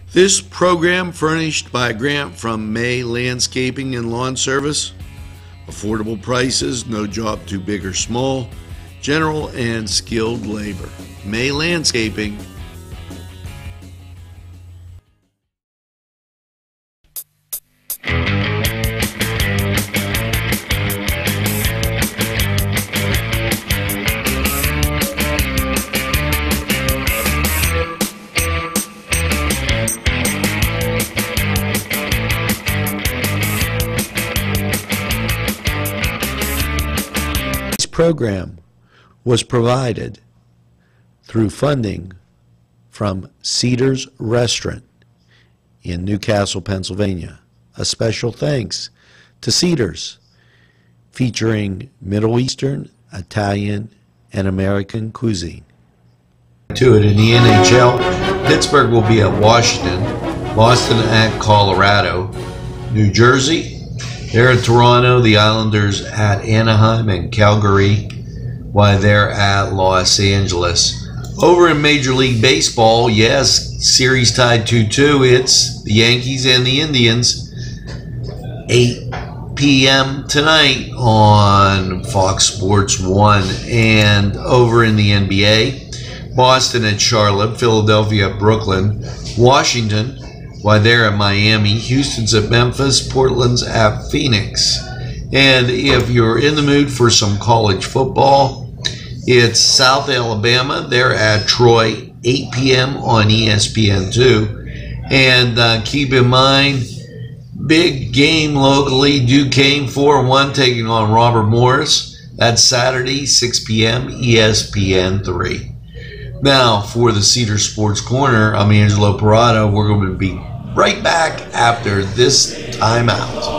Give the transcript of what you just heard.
This program furnished by a grant from May Landscaping and Lawn Service. Affordable prices, no job too big or small, general and skilled labor. May Landscaping. Program was provided through funding from Cedars Restaurant in Newcastle, Pennsylvania. A special thanks to Cedars, featuring Middle Eastern, Italian, and American cuisine. To it in the NHL, Pittsburgh will be at Washington, Boston at Colorado, New Jersey. They're at Toronto, the Islanders at Anaheim and Calgary, while they're at Los Angeles. Over in Major League Baseball, yes, series tied 2-2. It's the Yankees and the Indians. 8 p.m. tonight on Fox Sports 1. And over in the NBA, Boston at Charlotte, Philadelphia at Brooklyn, Washington, while they're at Miami, Houston's at Memphis, Portland's at Phoenix. And if you're in the mood for some college football, it's South Alabama. They're at Troy, 8 p.m. on ESPN2. And keep in mind, big game locally, Duquesne 4-1 taking on Robert Morris. That's Saturday, 6 p.m., ESPN3. Now, for the Cedar Sports Corner, I'm Angelo Parada. We're going to be right back after this timeout.